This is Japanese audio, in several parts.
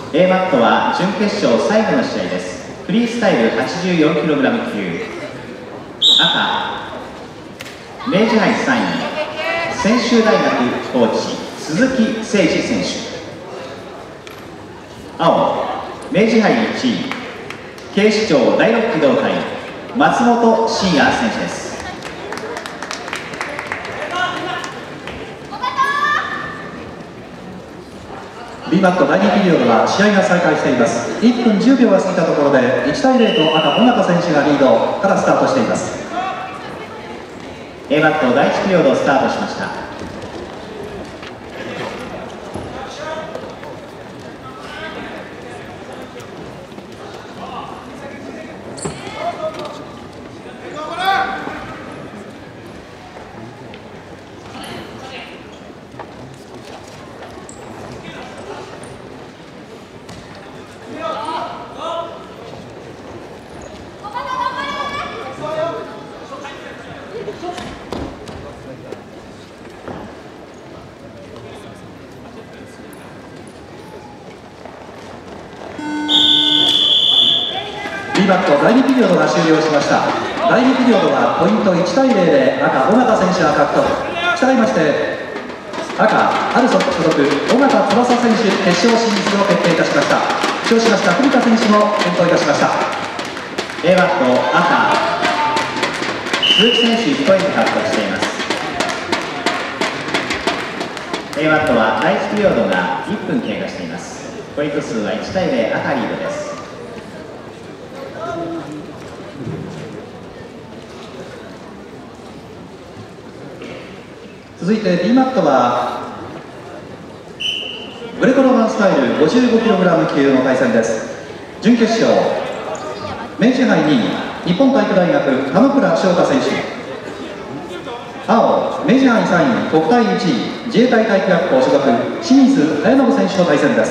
A マットは準決勝最後の試合です。フリースタイル 84kg 級。赤、明治杯3位、専修大学コーチ鈴木誠二選手。青、明治杯1位、警視庁第6機動隊松本慎也選手です。 B マット第2ピリオドは試合が再開しています。1分10秒が過ぎたところで1対0と赤尾形選手がリードからスタートしています。 A マット第1ピリオドスタートしました。 B マット第2ピリオドが終了しました。第2ピリオドはポイント1対0で赤尾形選手が獲得。したがいまして赤アルソック所属尾形翼選手決勝進出を決定いたしました。負傷しました栗田選手も転倒いたしました。 A マット赤鈴木選手1ポイント獲得しています。 A マットは第1ピリオドが1分経過しています。ポイント数は1対0赤リードです。 続いて B マットはグレコローマンスタイル 55kg 級の対戦です。準決勝明治杯2位日本体育大学田野倉翔太選手。青明治杯3位国体1位自衛隊体育学校所属清水隼信選手の対戦です。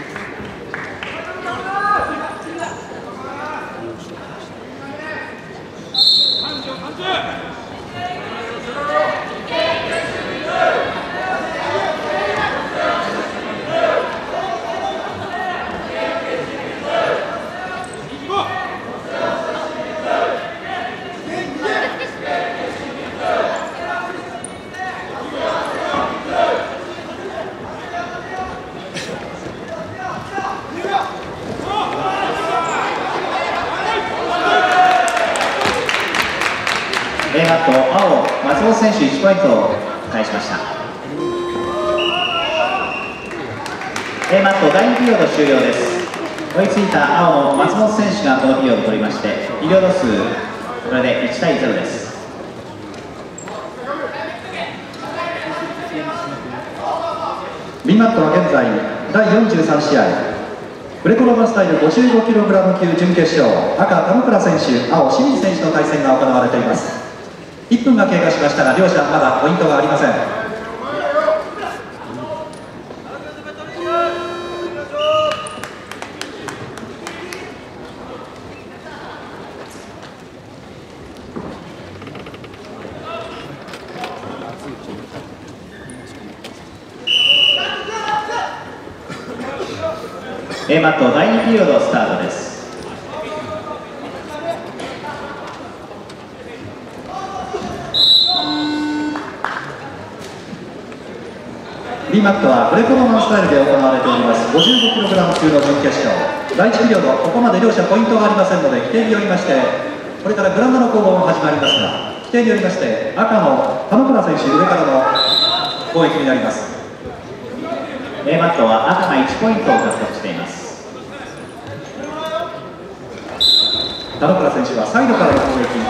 A マット青松本選手1ポイントを返しました。 A マット第2ピリオド終了です。追いついた青の松本選手がこのピリオドを取りまして、ピリオド数これで1対0です。 B マットは現在第43試合グレコローマンスタイル 55kg 級準決勝赤田野倉選手青清水選手の対戦が行われています。1分が経過しましたが両者まだポイントがありません。 A マット第2ピリオドスタートです。 B マットはグレコローマンスタイルで行われております 55kg 級の準決勝第1ピリオド、ここまで両者ポイントがありませんので規定によりましてこれからグラウンドの攻防が始まりますが、規定によりまして赤の田野倉選手上からの攻撃になります。 A マットは赤が1ポイントを獲得しています。 田野倉選手はサイドからの攻撃。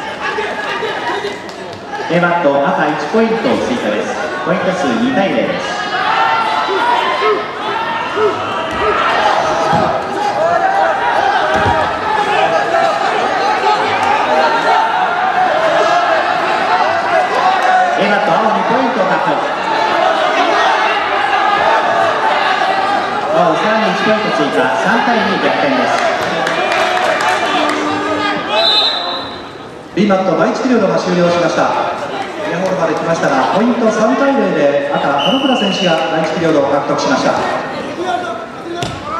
A マット赤1ポイントを追加です。ポイント数2対0です。A マット青2ポイントを獲得。青さらに1ポイント追加、3対2逆転です。 B マット第1ピリオドが終了しました。エアホールまで来ましたがポイント3対0で赤田野倉選手が第1ピリオドを獲得しました。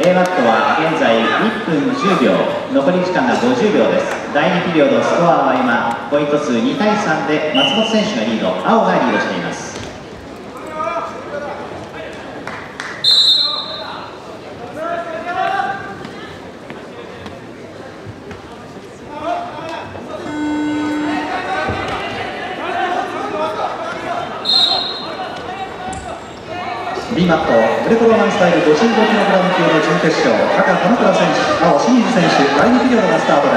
A マットは現在1分10秒、残り時間が50秒です。第2ピリオド、スコアは今ポイント数2対3で松本選手がリード、青がリードしています。 B マットグレコローマンスタイル 55kg 級の準決勝、赤田村選手、青清水選手、第2ピリオドがスタートです。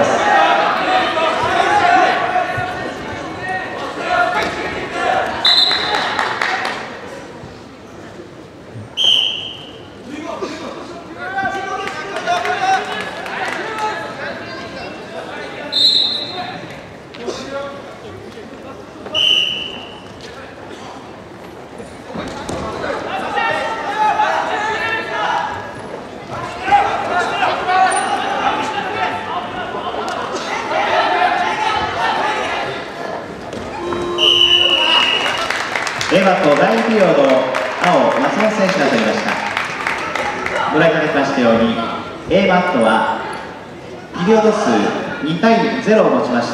A マット第2ピリオド、青、松本選手が取りました。ご覧いただきましたように A マットはピリオド数2対0をもちまして、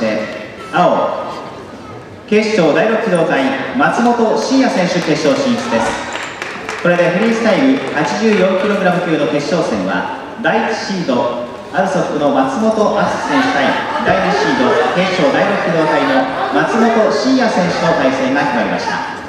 青、警視庁第6機動隊松本慎也選手決勝進出です。これでフリースタイル 84kg 級の決勝戦は第1シードアルソックの松本敦選手対第2シード警視庁第6機動隊の松本慎也選手の対戦が決まりました。